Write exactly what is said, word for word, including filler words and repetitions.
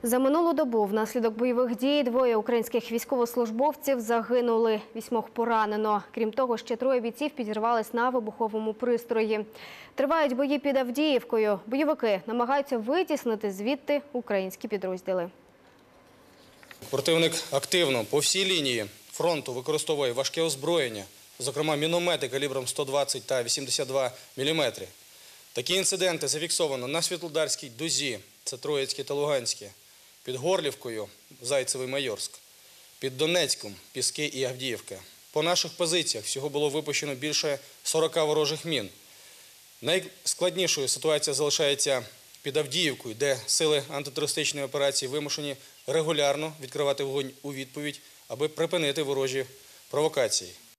За минулу добу внаслідок бойових дій двоє українських військовослужбовців загинули, вісьмох поранено. Крім того, ще троє бійців підірвались на вибуховому пристрої. Тривають бої під Авдіївкою. Бойовики намагаються витіснити звідти українські підрозділи. Противник активно по всій лінії фронту використовує важке озброєння, зокрема міномети калібром сто двадцять та вісімдесят два міліметри. Такі інциденти зафіксовано на Світлодарській дузі, це Троїцьке та Луганське, під Горлівкою, Зайцевий, Майорськ, під Донецьком, Піски і Авдіївка. По наших позиціях всього було випущено більше сорока ворожих мін. Найскладнішою ситуація залишається під Авдіївкою, де сили антитерористичної операції вимушені регулярно відкривати вогонь у відповідь, аби припинити ворожі провокації.